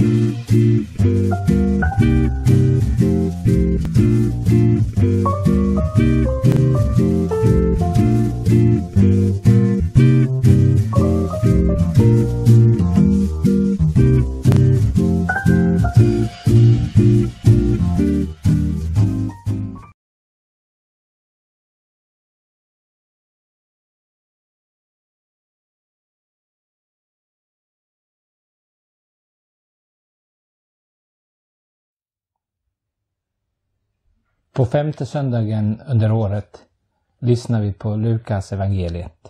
På 5:e söndagen under året lyssnar vi på Lukas evangeliet.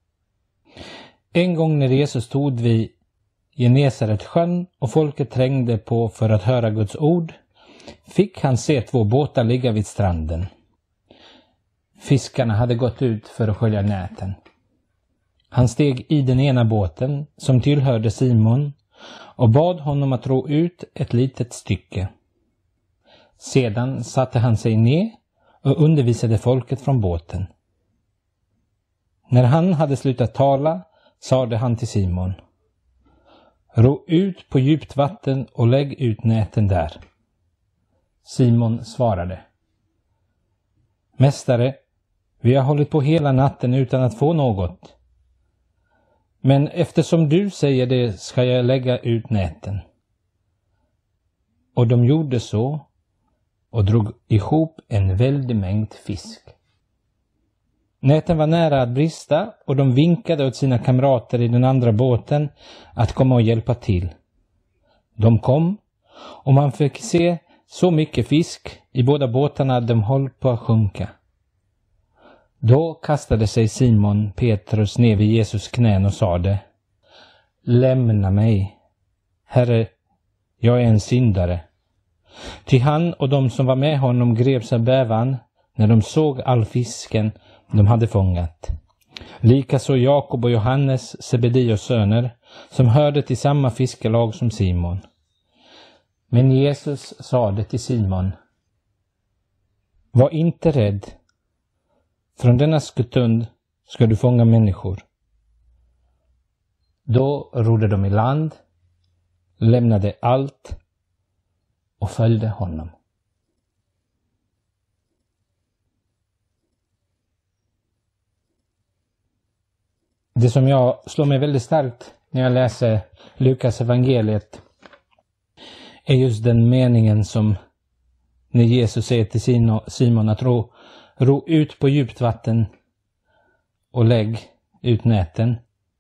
En gång när Jesus stod vid Genesaretsjön och folket trängde på för att höra Guds ord, fick han se 2 båtar ligga vid stranden. Fiskarna hade gått ut för att skölja näten. Han steg i den ena båten, som tillhörde Simon, och bad honom att ro ut ett litet stycke. Sedan satte han sig ner och undervisade folket från båten. När han hade slutat tala sade han till Simon: ro ut på djupt vatten och lägg ut näten där. Simon svarade: Mästare, vi har hållit på hela natten utan att få något. Men eftersom du säger det ska jag lägga ut näten. Och de gjorde så och drog ihop en väldig mängd fisk. Näten var nära att brista och de vinkade åt sina kamrater i den andra båten att komma och hjälpa till. De kom och man fick se så mycket fisk i båda båtarna att de höll på att sjunka. Då kastade sig Simon Petrus ner vid Jesus knän och sade: lämna mig, Herre, jag är en syndare. Ty han och de som var med honom greps av bävan när de såg all fisken de hade fångat. Likaså Jakob och Johannes, Sebedeus söner, som hörde till samma fiskelag som Simon. Men Jesus sade till Simon: var inte rädd. Från denna stund ska du fånga människor. Då rodde de i land, lämnade allt och följde honom. Det som jag slår mig väldigt starkt när jag läser Lukas evangeliet är just den meningen som när Jesus säger till Simon att ro ut på djupt vatten och lägg ut näten.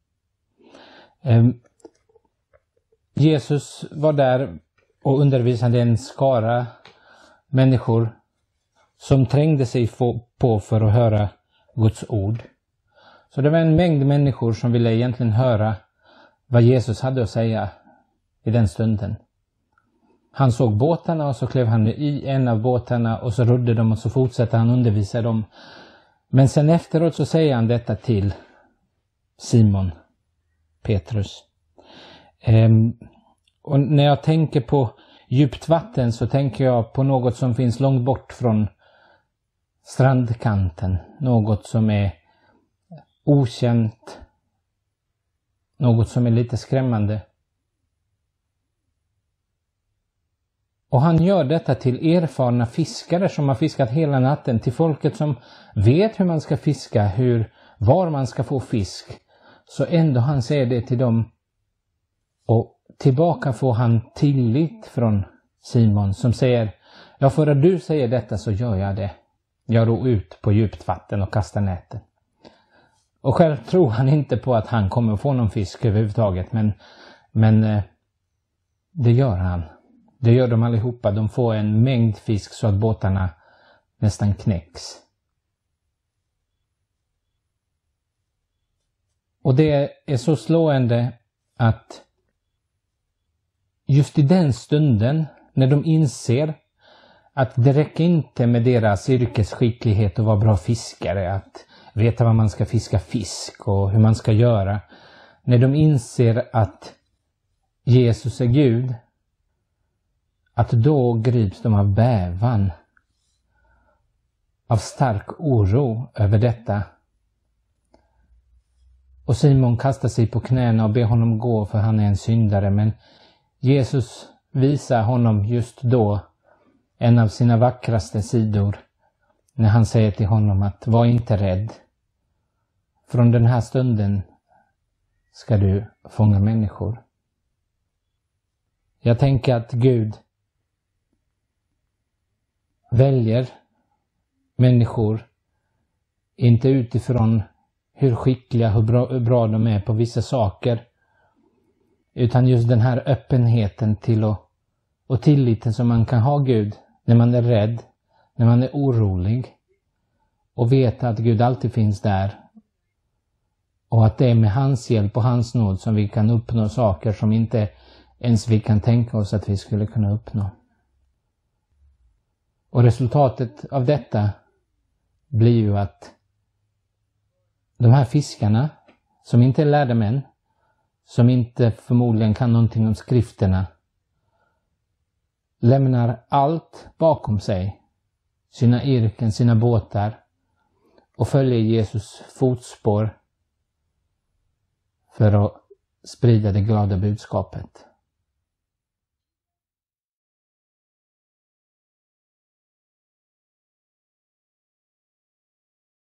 Jesus var där och undervisade en skara människor som trängde sig på för att höra Guds ord. Så det var en mängd människor som ville egentligen höra vad Jesus hade att säga i den stunden. Han såg båtarna och så klev han i en av båtarna och så rodde de och så fortsatte han undervisa dem. Men sen efteråt så säger han detta till Simon Petrus. Och när jag tänker på djupt vatten så tänker jag på något som finns långt bort från strandkanten. Något som är okänt. Något som är lite skrämmande. Och han gör detta till erfarna fiskare som har fiskat hela natten. Till folket som vet hur man ska fiska, var man ska få fisk. Så ändå han säger det till dem. Och tillbaka får han tillit från Simon som säger: ja, för att du säger detta så gör jag det. Jag ror ut på djupt vatten och kastar näten. Och själv tror han inte på att han kommer få någon fisk överhuvudtaget. Men det gör han. Det gör de allihopa. De får en mängd fisk så att båtarna nästan knäcks. Och det är så slående att just i den stunden när de inser att det räcker inte med deras yrkesskicklighet att vara bra fiskare, att veta vad man ska fiska fisk och hur man ska göra. När de inser att Jesus är Gud, att då grips de av bävan, av stark oro över detta. Och Simon kastar sig på knäna och ber honom gå, för han är en syndare. Men Jesus visar honom just då en av sina vackraste sidor när han säger till honom att var inte rädd. Från den här stunden ska du fånga människor. Jag tänker att Gud väljer människor inte utifrån hur skickliga, hur bra de är på vissa saker, utan just den här öppenheten till och tilliten som man kan ha Gud när man är rädd, när man är orolig, och veta att Gud alltid finns där och att det är med hans hjälp och hans nåd som vi kan uppnå saker som inte ens vi kan tänka oss att vi skulle kunna uppnå. Och resultatet av detta blir ju att de här fiskarna, som inte är lärda män, som inte förmodligen kan någonting om skrifterna, lämnar allt bakom sig, sina yrken, sina båtar, och följer Jesus fotspår för att sprida det glada budskapet.